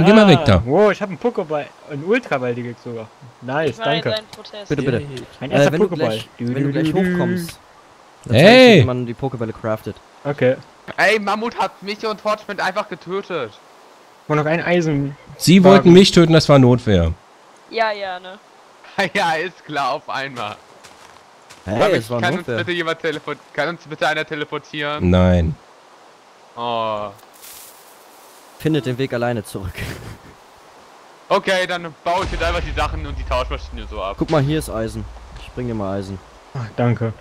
Geh mal weg da. Wow, ich habe einen Pokéball. Ein Ultraball direkt sogar. Nice, danke. Bitte, bitte. Ein erster wenn, du Pokéball. gleich hochkommst, dann Hey! zeig ich dir, wie man die Pokébälle craftet. Okay. Ey, Mammut hat mich und Fortschritt einfach getötet. Und noch ein Eisen. Sie wollten mich töten, das war Notwehr. Ja, ne. Ja, ist klar, auf einmal. Hey, es war kann Notwehr. uns bitte einer teleportieren? Nein. Oh. Findet den Weg alleine zurück. Okay, dann baue ich jetzt einfach die Sachen und die Tauschmaschine so ab. Guck mal, hier ist Eisen. Ich bring dir mal Eisen. Ach, danke.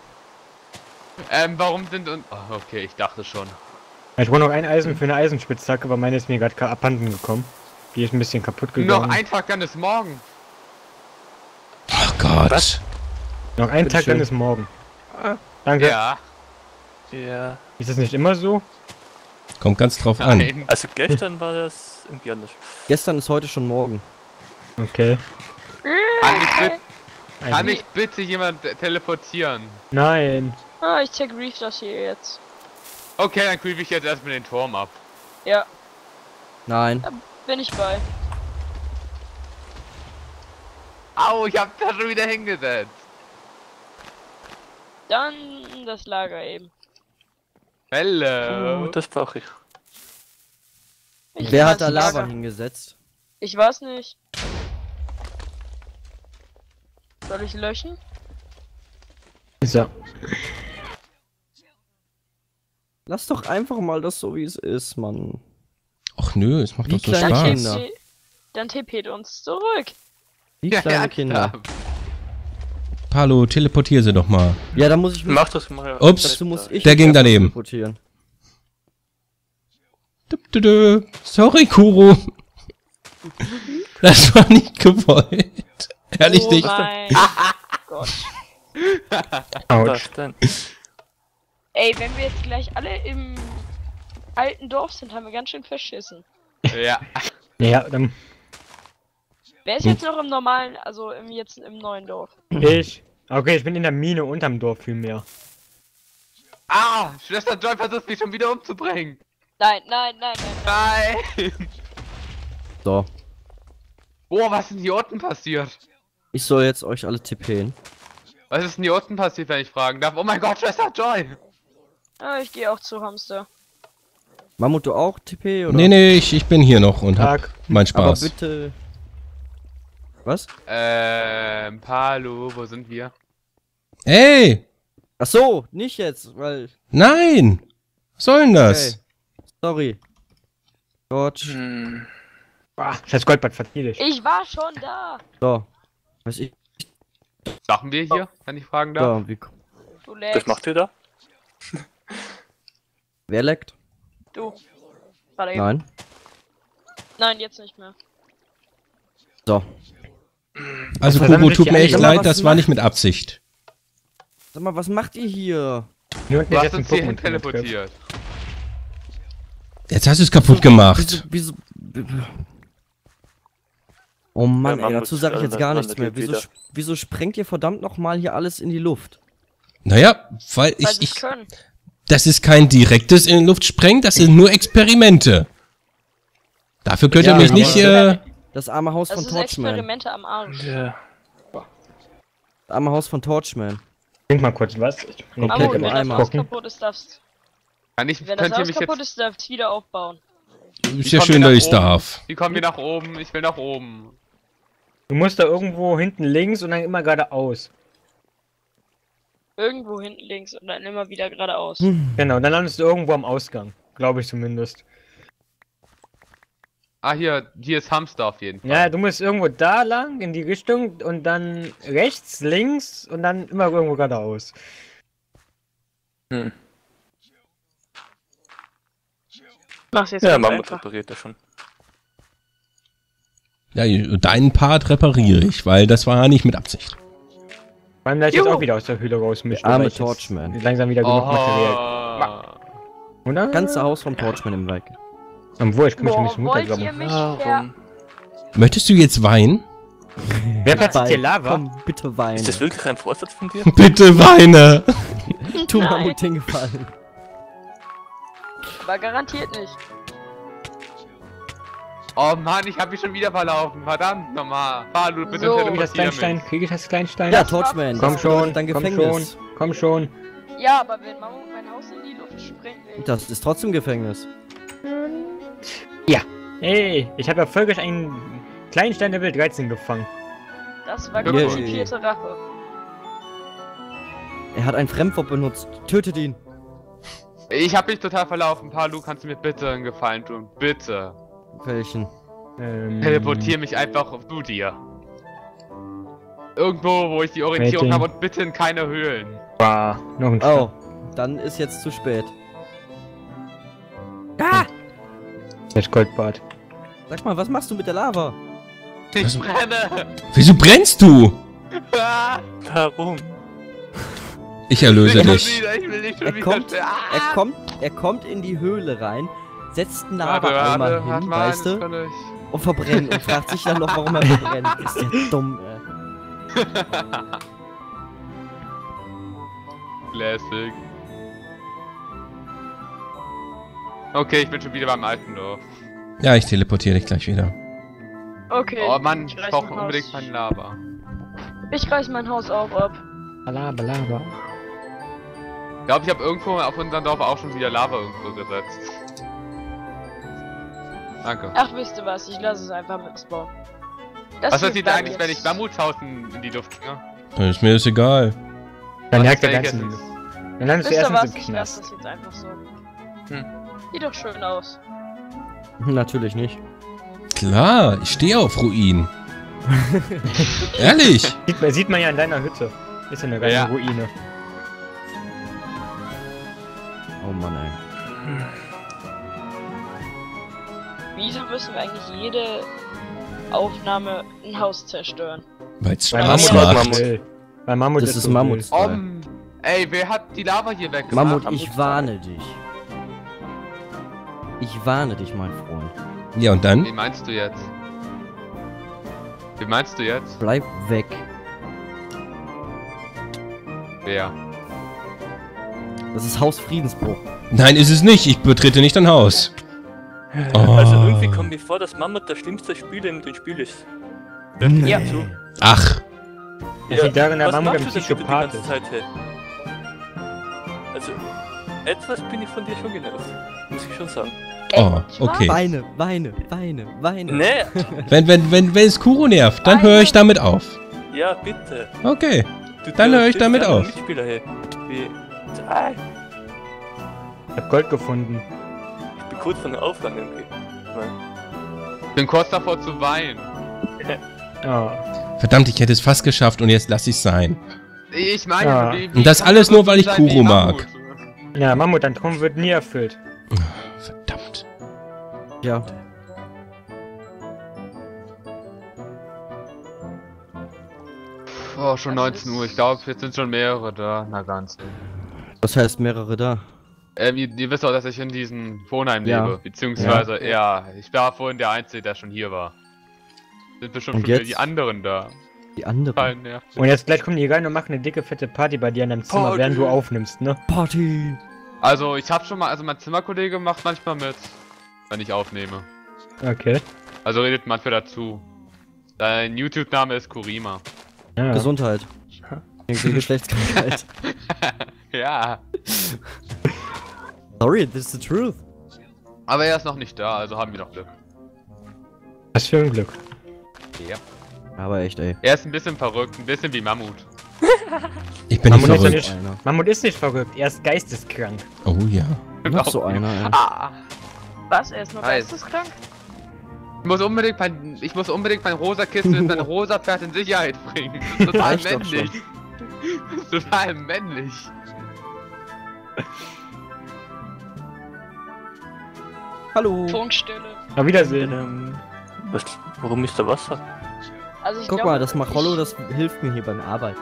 Warum sind und... Oh, okay, ich dachte schon. Ich brauche noch ein Eisen für eine Eisenspitzhacke, aber meine ist mir gerade abhanden gekommen. Die ist ein bisschen kaputt gegangen. Noch ein Tag, dann ist morgen. Ach Gott. Was? Noch ein Tag, Bitteschön. dann ist morgen. Danke. Ja. Ja. Ist das nicht immer so? Kommt ganz drauf an. Nein. Also gestern war das irgendwie anders. Gestern ist heute schon morgen. Okay. Kann mich bitte jemand teleportieren? Nein. Ah, ich check Reef das hier jetzt. Okay, dann creep ich jetzt erstmal den Turm ab. Ja, Nein. bin ich bei. Au, ich hab da schon wieder hingesetzt. Dann das Lager eben. Hello. Das brauche ich. Ich Wer weiß hat da nicht. Lava hingesetzt? Ich weiß nicht. Soll ich löschen? So. Lass doch einfach mal das so, wie es ist, Mann. Ach nö, es macht Wie doch so kleine Spaß. Kinder. Dann TP't uns zurück. Wie kleine Kinder. Palo, teleportier sie doch mal. Ja, da muss ich mich... Mach das mal. Ups, Dazu muss ich der mich ging einfach daneben. teleportieren. Sorry, Kuro. Das war nicht gewollt. Ehrlich Oh nicht. mein Gott. Autsch. Was denn? Ey, wenn wir jetzt gleich alle im alten Dorf sind, haben wir ganz schön verschissen. Ja. Ja, dann Wer ist jetzt noch im normalen, also jetzt im neuen Dorf? ich. Okay, ich bin in der Mine unterm Dorf vielmehr. Ah, Schwester Joy versucht mich schon wieder umzubringen. Nein. Nein. So. Boah, was ist denn hier unten passiert? Ich soll jetzt euch alle tippen. Was ist denn hier unten passiert, wenn ich fragen darf? Oh mein Gott, Schwester Joy. Ah, ich gehe auch zu Hamster. Mammut, du auch TP, oder? Nee, ich bin hier noch und hab Tag. meinen Aber Spaß. bitte... Was? Palo, wo sind wir? Ey! Ach so, nicht jetzt, weil... Nein! Was soll denn das? Okay. Sorry. George. Hm. Ah, das Goldbad verzieh dich. Ich war schon da. So. Was ich... Machen wir hier, wenn ich fragen darf? So, wie... Du lägst. Was macht ihr da? Wer leckt? Du. Warte eben. Nein. Nein, jetzt nicht mehr. So. Also Was Kuro, haben tut sich mir die echt alle- leid, was das war macht- nicht mit Absicht. Sag mal, was macht ihr hier? Hier unten Du ist hast jetzt ein uns hierhin Pokémon teleportiert. Jetzt hast du es kaputt gemacht. Wieso... Oh Mann, Ja, ey, Mammut, dazu sage ich jetzt gar nichts mehr. landet wieder. Wieso sprengt ihr verdammt nochmal hier alles in die Luft? Naja, weil Weil sie ich... es können. Das ist kein direktes in die Luft sprengen, das sind nur Experimente. Dafür könnt ihr Ja, mich aber- nicht... Das arme Haus Das von ist Torchman. Experimente am Arsch. Ja. Das arme Haus von Torchman. Trink mal kurz was. Ich bin Komplett Amut, im wenn das Eimer. Haus kaputt ist, darfst Wenn das könnt ihr Haus mich kaputt jetzt... ist, darfst du wieder aufbauen. Ist ja kommen schön, wir dass nach ich's oben? darf. Wie kommen wir nach oben? Ich will nach oben. Du musst da irgendwo hinten links und dann immer geradeaus. Irgendwo hinten links und dann immer wieder geradeaus. Genau, dann landest du irgendwo am Ausgang. Glaube ich zumindest. Ah, hier ist Hamster auf jeden Fall. Ja, du musst irgendwo da lang in die Richtung und dann rechts, links und dann immer irgendwo geradeaus. Hm. Mach's jetzt Ja, ganz Mammut einfach. repariert das schon. Ja, deinen Part repariere ich, weil das war nicht mit Absicht. Vor allem, da ich jetzt Juhu. auch wieder aus der Höhle raus möchte. Der arme weil ich jetzt Torchman. langsam wieder genug Material. Oh. Oder? Ganze Haus von Torchman im Weg. Obwohl, ich kann mich ein Boah, bisschen wollt ihr runtergraben. mich Warum? Möchtest du jetzt weinen? Wer platziert hier Lava? Komm, bitte weine. Ist das wirklich ein Vorsatz von dir? Bitte weine! Tu Nein. Mammut den Gefallen. Aber garantiert nicht. Oh Mann, ich hab mich schon wieder verlaufen. Verdammt nochmal. Falu, bitte So. Krieg ich das teleportier Kleinstein? mich. Krieg ich das Kleinstein? Ja, Torchman. Komm das schon, ist dein komm Gefängnis. schon, komm schon. Ja, aber wenn Mammut mein Haus in die Luft sprengt, ey. Das ist trotzdem Gefängnis. Ey, ich habe erfolgreich einen Kleinstein Level 13 gefangen. Das war Yeah. konzipierte Rache. Er hat ein Fremdwort benutzt. Tötet ihn. Ich hab mich total verlaufen. Palu, kannst du mir bitte einen Gefallen tun? Bitte. Welchen? Teleportier mich einfach zu dir. Irgendwo, wo ich die Orientierung Waiting. habe und bitte in keine Höhlen. Bah, noch ein Oh, dann ist jetzt zu spät. Das Goldbart. Sag mal, was machst du mit der Lava? Ich brenne! Wieso brennst du? Ah, Warum? Ich erlöse ich will dich. wieder, ich will nicht schon Er wieder kommt, sterben. er kommt in die Höhle rein, setzt einen Warte, Lava-Eimer warte, hin, warte mal, weißt das du, kann ich. und verbrennt und fragt sich dann noch, warum er verbrennt. Ist der dumm, ey. Classic. Okay, ich bin schon wieder beim alten Dorf. Ja, ich teleportiere dich gleich wieder. Okay. Oh Mann, ich reiß brauche mein unbedingt Haus- mein Lava. Ich reiß mein Haus auch ab. Balaba. Ich glaube, ich habe irgendwo auf unserem Dorf auch schon wieder Lava irgendwo gesetzt. Danke. Ach, wisst ihr was? Ich lasse es einfach mit spawnen. Das Was hier passiert bleibt eigentlich, wenn ich jetzt- Mammutshaus in die Luft ginge? Ist mir das egal. Dann Was jagt der ist ganzen. welches? Dann landest du Wisst ihr erstens was? im Ich lasse Knast. das jetzt einfach so. Hm. Sieht doch schön aus. Natürlich nicht. Klar, ich stehe auf Ruinen. Ehrlich? Sieht man ja in deiner Hütte. Ist ja eine reine Ja. Ruine. Oh Mann, ey. Wieso müssen wir eigentlich jede Aufnahme ein Haus zerstören? Weil es Weil Spaß Mammut macht. so will. Weil Mammut Das ist so Mammut. will. Ey, wer hat die Lava hier weggemacht? Mammut, ich warne dich. Ich warne dich, mein Freund. Ja, und dann? Wie meinst du jetzt? Wie meinst du jetzt? Bleib weg. Wer? Das ist Haus Friedensbruch. Nein, ist es nicht. Ich betrete nicht dein Haus. Also Oh. irgendwie kommt mir vor, dass Mammut der schlimmste Spieler in dem Spiel ist. Ja. So. Ach, Das liegt darin, der Was Mammut ein machst du denn bitte die Psychopath ganze ist. Zeit, hey? Also, etwas bin ich von dir schon genervt. Muss ich schon sagen. oh, okay. Weine, weine, weine, weine. Nee, Wenn es Kuro nervt, dann höre ich damit auf. ja, bitte. Okay. Du Dann höre ich triffst damit einen auf. Mitspieler, hey. Wie, Ich hab Gold gefunden. ich bin kurz von der Aufgang irgendwie. Ich bin kurz davor zu weinen. Oh. Verdammt, ich hätte es fast geschafft und jetzt lasse ich es sein. Ich meine, Ja. Und das kann alles man nur, so weil ich sein wie Kuro mag. Mammut? Ja, Mammut, dein Traum wird nie erfüllt. Verdammt. Ja. Oh, schon 19 Uhr. Ich glaube, jetzt sind schon mehrere da. Na ganz. Das heißt mehrere da. Ihr wisst auch, dass ich in diesem Wohnheim Ja. lebe. Beziehungsweise, ja, ich war vorhin der Einzige, der schon hier war. Sind bestimmt Und schon wieder jetzt? die anderen da. Die andere. Kein Nerv. Und jetzt gleich kommen die rein und machen eine dicke, fette Party bei dir in deinem Zimmer, Party. während du aufnimmst, ne? Party. Also, ich hab schon mal, also mein Zimmerkollege macht manchmal mit, wenn ich aufnehme. Okay. Also redet manchmal dazu. Dein YouTube-Name ist Kurima. Ja. Gesundheit. Irgendwie Geschlechtskrankheit. Ja. Sorry, this is the truth. Aber er ist noch nicht da, also haben wir noch Glück. Was für ein Glück. Ja. Aber echt, ey. Er ist ein bisschen verrückt, ein bisschen wie Mammut. Ich bin nicht Mammut ist ja verrückt. nicht- Einer. Mammut ist nicht verrückt, er ist geisteskrank. Oh ja. Noch so einer, ey. Ah, Was? Er ist nur Weiß. geisteskrank? ich muss unbedingt mein rosa Kissen in mein rosa Pferd in Sicherheit bringen. Das ist total Reicht doch männlich. Das ist total männlich. Hallo. Funkstille. Auf Wiedersehen. Was, warum ist da Wasser? Also ich Guck glaube, mal, das Machollo, das hilft mir hier beim Arbeiten.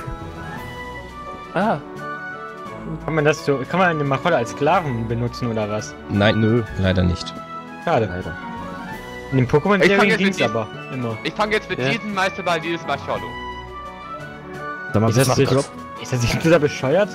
Ah, Kann man das so, kann man den Macholle als Sklaven benutzen oder was? Nein, nö, leider nicht. Schade. Leider. In den Ich fang Pokémon-Serien jetzt ging's mit aber immer. Ich fange jetzt mit Ja. diesem Meisterball dieses Macholo. Sag mal, Ist bist das du nicht- bekloppt? Ist das nicht total bescheuert?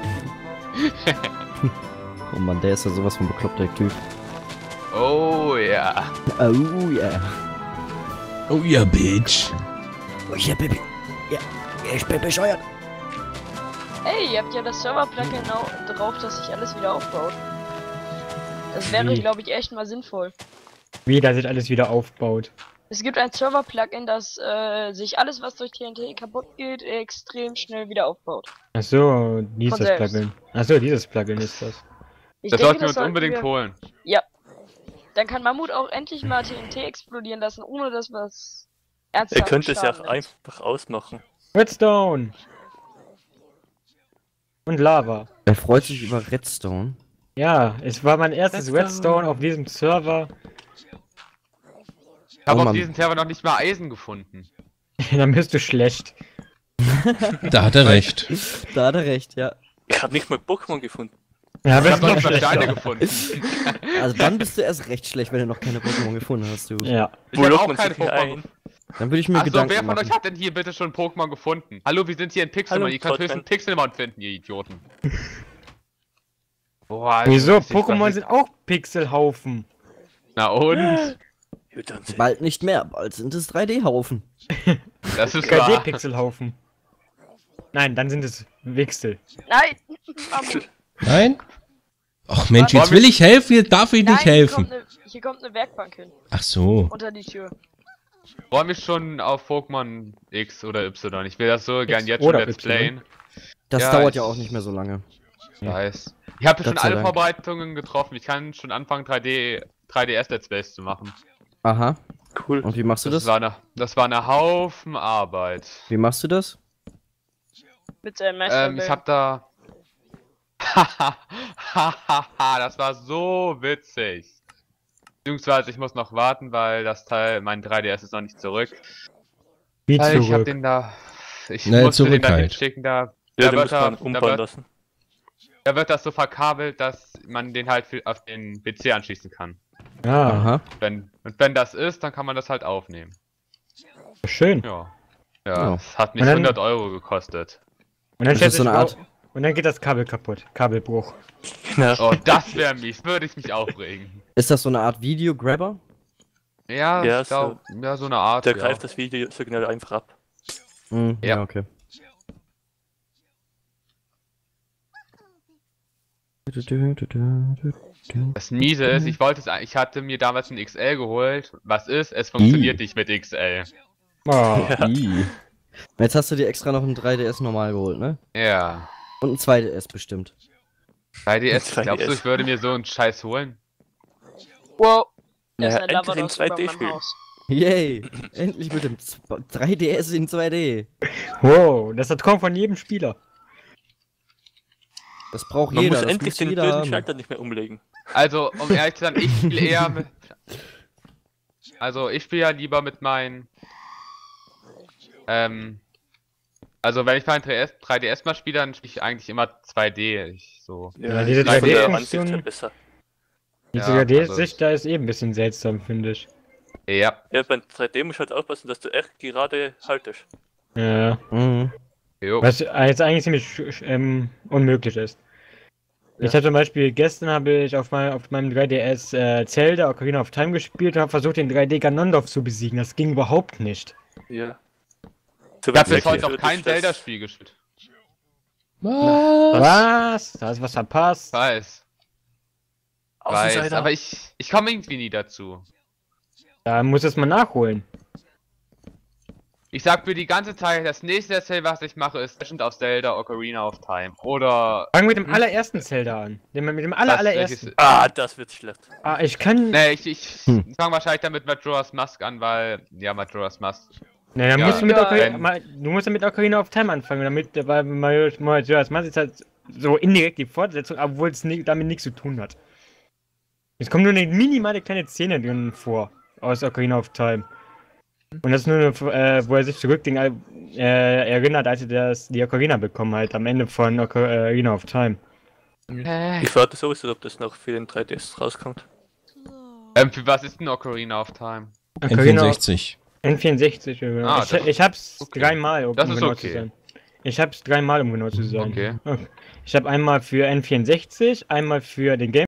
Oh Mann, der ist ja sowas von bekloppter Typ. Oh ja. yeah. Oh ja. Oh ja, Bitch. Oh ja, Baby. Ja, ich bin bescheuert. Ey, ihr habt ja das Server-Plugin drauf, dass sich alles wieder aufbaut. Das wäre, Wie? glaube ich, echt mal sinnvoll. Wie, dass sich alles wieder aufbaut. Es gibt ein Server-Plugin, das sich alles, was durch TNT kaputt geht, extrem schnell wieder aufbaut. Achso, dieses Von selbst. Plugin. Achso, dieses Plugin ist das. Ich Das denke, sollten wir uns sollten unbedingt wir- holen. Ja. Dann kann Mammut auch endlich mal TNT explodieren lassen, ohne dass was Ihr ernsthaft könnt es ja auch Schaden nimmt. einfach ausmachen. Redstone! Und Lava. Er freut sich über Redstone. Ja, es war mein erstes Redstone. Redstone auf diesem Server. Ich habe Oh auf Mann. diesem Server noch nicht mal Eisen gefunden. Dann bist du schlecht. Da hat er recht. Da hat er recht, ja. Ich habe nicht mal Pokémon gefunden. Ja, Ich bist habe noch noch nicht mal Steine schlechter. gefunden. Also dann bist du erst recht schlecht, wenn du noch keine Pokémon gefunden hast, du. Ja. Ich Wo habe lockt auch man keine sich hier Pokémon ein? gefunden. Dann würde ich mir Achso, Gedanken wer von machen. euch hat denn hier bitte schon Pokémon gefunden? Hallo, wir sind hier in Pixelmon. Hallo, Ihr könnt Trotman. höchstens Pixelmon finden, ihr Idioten. Boah, Wieso? das ist- Pokémon was sind auch Pixelhaufen. Na und? Gut, dann sehen. Bald nicht mehr, bald sind es 3D-Haufen. Das ist wahr. 3D-Pixelhaufen. Nein, dann sind es Wixel. Nein! Mammut. Nein? Ach Mensch, jetzt will ich helfen, jetzt darf ich nicht helfen. Hier kommt eine Werkbank hin, Ach so. unter die Tür. Freue mich schon auf Pokémon X oder Y. Ich will das so gern jetzt schon oder let's Y. playen. Das Ja, dauert ich- ja auch nicht mehr so lange. Ich weiß. Ich habe schon Gott sei alle Dank. Vorbereitungen getroffen. Ich kann schon anfangen 3DS Let's Plays zu machen. Aha. Cool. Und wie machst du das? Das war eine Haufen Arbeit. Wie machst du das? Mit seinem Meister. Ich hab da. Das war so witzig. Beziehungsweise ich muss noch warten, weil das Teil, mein 3DS ist noch nicht zurück. Wie Weil ich hab zurück. den da. Ich Na, musste den zurück da halt. hinschicken, da. Ja, Da den wird muss man er- umbauen da wird- lassen. Da wird das so verkabelt, dass man den halt auf den PC anschließen kann. Ah, Aha. Und wenn das ist, dann kann man das halt aufnehmen. schön. Ja. Ja. Ja, es hat mich Und dann- 100 Euro gekostet. Und dann Das ist so stellt eine sich Art- und dann geht das Kabel kaputt. Kabelbruch. Genau. Oh, das wäre mies, würde ich mich aufregen. Ist das so eine Art Videograbber? Ja, Ja, ich glaub, so- ja, so eine Art. Der ja. greift das Videosignal einfach ab. Hm, Ja. ja, okay. Das Miese ist, ich hatte mir damals ein XL geholt. Was ist? Es funktioniert nicht mit XL. Oh. Jetzt hast du dir extra noch ein 3DS normal geholt, ne? Ja. Und ein 2DS bestimmt. 3DS, 3DS. glaubst du, ich würde mir so einen Scheiß holen? Wow. Da Ja, ist ein endlich in Lavados über 2D meinem spielen. Haus. Yay! Endlich mit dem 3DS in 2D. Wow, das kommt von jedem Spieler. Das braucht Man jeder. muss das endlich muss den jeder blöden haben. Schalter nicht mehr umlegen. Also, um ehrlich zu sein, ich spiele eher mit. Also, ich spiele ja lieber mit meinen. Also, wenn ich mein 3DS mal spiele, dann spiele ich eigentlich immer 2D. Ja, diese ist von der 3D-Funktion Ansicht her besser. Diese Ja, 3D-Sicht, da ist eben ein bisschen seltsam, finde ich. Ja. Ja, beim 3D musst du halt aufpassen, dass du echt gerade haltest. Ja. Mhm. Jo. Was jetzt eigentlich ziemlich unmöglich ist. Ich habe zum Beispiel gestern auf meinem 3DS Zelda Ocarina of Time gespielt und habe versucht, den 3D Ganondorf zu besiegen. Das ging überhaupt nicht. Ja. So, Ich habe wenn's bis heute noch wirklich kein ist, das- Zelda-Spiel gespielt. Was? Da ist was verpasst. Weiß. Außenseiter. Aber ich komme irgendwie nie dazu. Da muss es mal nachholen. Ich sag mir die ganze Zeit, das nächste Erzähl, was ich mache, ist Legend of Zelda Ocarina of Time. Oder. Fangen wir mit dem allerersten Zelda an. Mit dem allerersten. Ah, das wird schlecht. Ah, ich kann. Nee, ich Hm. fange wahrscheinlich dann mit Majora's Mask an, weil. Ja, Majora's Mask. Ne, dann Ja, musst du mit ja, du musst ja mit Ocarina of Time anfangen, weil Majora's Mask ist halt so indirekt die Fortsetzung, obwohl es damit nichts zu tun hat. Es kommt nur eine minimale kleine Szene drin vor aus Ocarina of Time. Und das ist nur, wo er sich erinnert, als er die Ocarina bekommen hat, am Ende von Ocarina of Time. Ich warte sowieso, ob das noch für den 3DS rauskommt. Für was ist denn Ocarina of Time? Ocarina of N64. N64. Ah, das ist ich hab's okay. dreimal, um Das ist genau okay. zu sein. Ich hab's dreimal, um genau zu sein. Okay. Ich habe einmal für N64, einmal für den Game